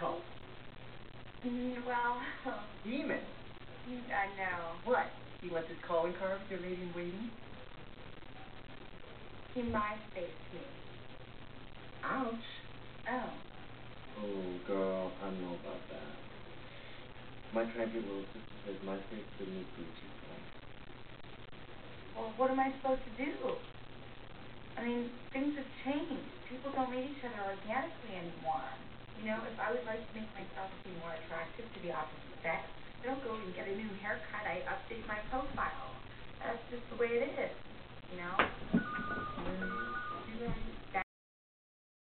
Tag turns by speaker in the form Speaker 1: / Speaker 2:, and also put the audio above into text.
Speaker 1: called?
Speaker 2: Well...
Speaker 1: Email.
Speaker 2: I know.
Speaker 1: What? He left his calling card with your lady-in-waiting?
Speaker 2: He MySpaced me.
Speaker 1: Ouch.
Speaker 2: Oh.
Speaker 1: Oh, girl, I don't know about that. My cranky little sister says MySpace didn't need Gucci phone.
Speaker 2: Well, what am I supposed to do? I mean, things have changed. People don't meet each other organically anymore. You know, if I would like to make myself seem more attractive to the opposite sex, I don't go and get a new haircut. I update my profile. That's just the way it is, you know?
Speaker 1: You're right.